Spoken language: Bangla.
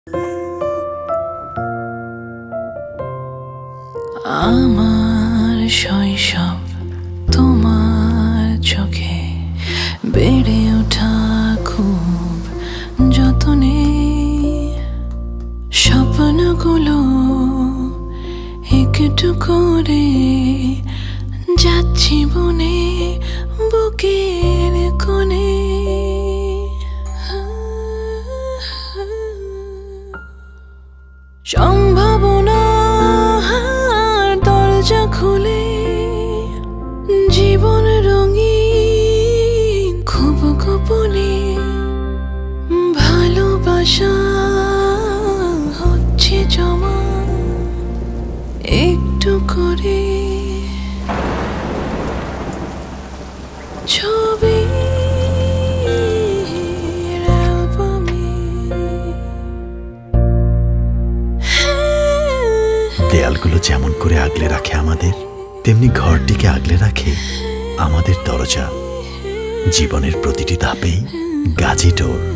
আমার শৈশব তোমার চোখে বেড়ে ওঠা খুব যতনে, স্বপ্নগুলো একটু করে যাচ্ছি বনে বুকের কোণে। সম্ভাবনার দরজা খুলে জীবন রঙিন খুব গোপনে, ভালোবাসা হচ্ছে জমা একটু করে ছবি। দেয়ালগুলো যেমন করে আগলে রাখে আমাদের, তেমনি ঘরটিকে আগলে রাখে আমাদের দরজা। জীবনের প্রতিটি ধাপেই গাজি ডোর।